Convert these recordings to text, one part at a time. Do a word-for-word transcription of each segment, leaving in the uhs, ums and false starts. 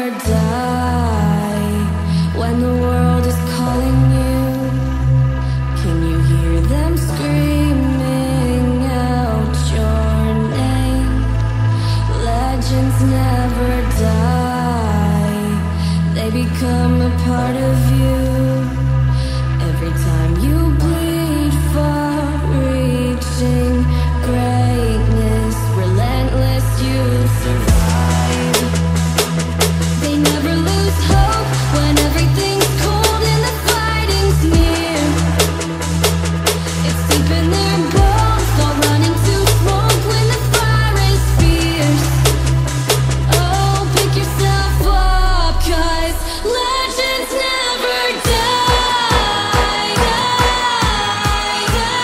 die when the world is calling you. Can you hear them screaming out your name? Legends never die, they become a part of you. Every time you bleed for reaching greatness, relentless, you survive. They never lose hope when everything's cold and the fighting's near. It's deep in their bones, all running to smoke when the fire is fierce. Oh, pick yourself up, 'cause legends never die, die,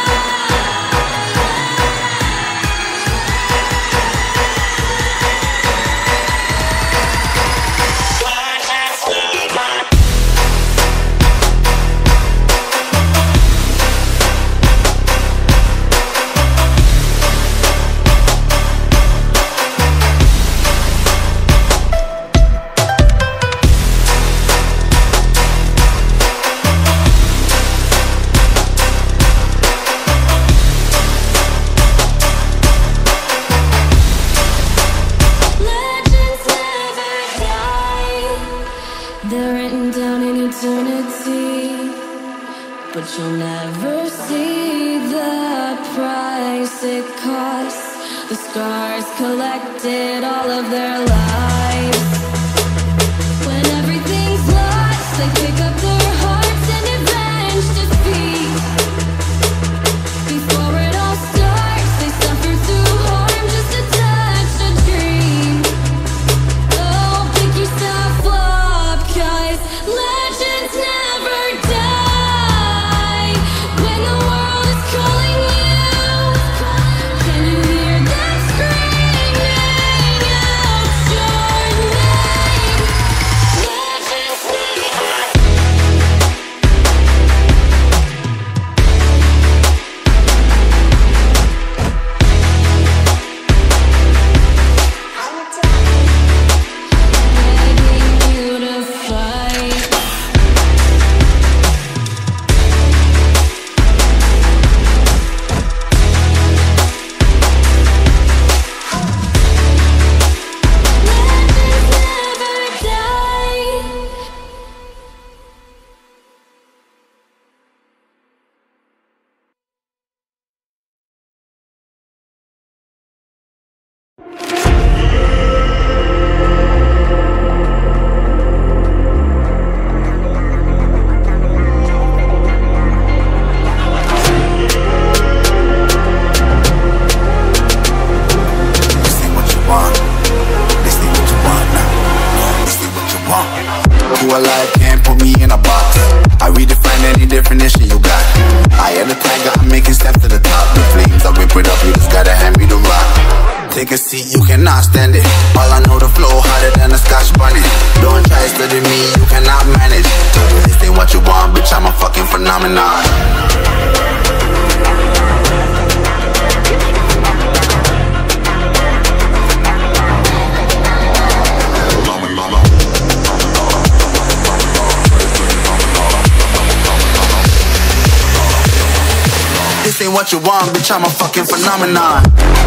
they're written down in eternity, but you'll never see the price it costs. The scars collected all of their lives. When everything's lost, they pick up their hearts and avenge defeat. Before it all starts, they suffer through harm just to touch a dream. Oh, pick yourself up, 'cause legends never die when the world is calling you. Can you hear them screaming out your name? Legends never begging you to fight. Legends never die. This ain't what you want. This ain't what you want now. This ain't what you want. Who alive can't put me in a box. I redefine any definition you got. I am the tiger, I'm making steps to the top. The flames, I whip it up, you just gotta hand me the rock. Take a seat, you cannot stand it. All I know, the flow harder than a scotch bonnet. Don't try study me, you cannot manage. This ain't what you want, bitch, I'm a fucking phenomenon. This ain't what you want, bitch, I'm a fucking phenomenon.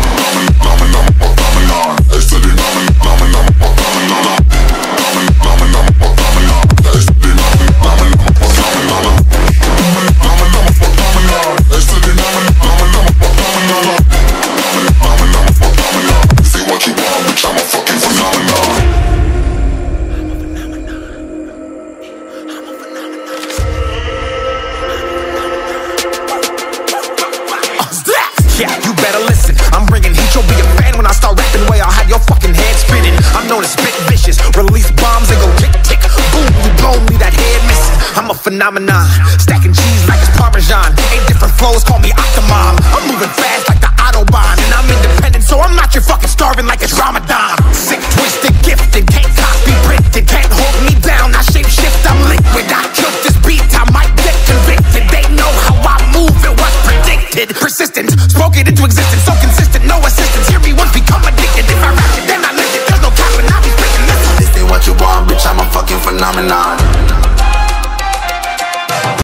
Yeah, you better listen. I'm bringing heat, you'll be a fan when I start rapping. Way I'll have your fucking head spinning. I'm known as spit vicious, release bombs and go tick tick boom. You blow me, that head missing. I'm a phenomenon, stacking cheese like it's Parmesan. Eight different flows, call me Octomom. I'm moving fast like the Autobahn, and I'm independent, so I'm not your fucking starving like it's Ramadan. Sick, twisted, gifted, can't copy, printed, can't hold me down. I shape shift, I'm liquid. I killed this beat, I might get convicted. They know how I move, it was predicted. Persistent, spoke it into existence, so consistent, no assistance. Hear me once, become addicted. If I rap it, then I live it. There's no cap, and I'll be freaking this. This ain't what you want, bitch. phenomenon.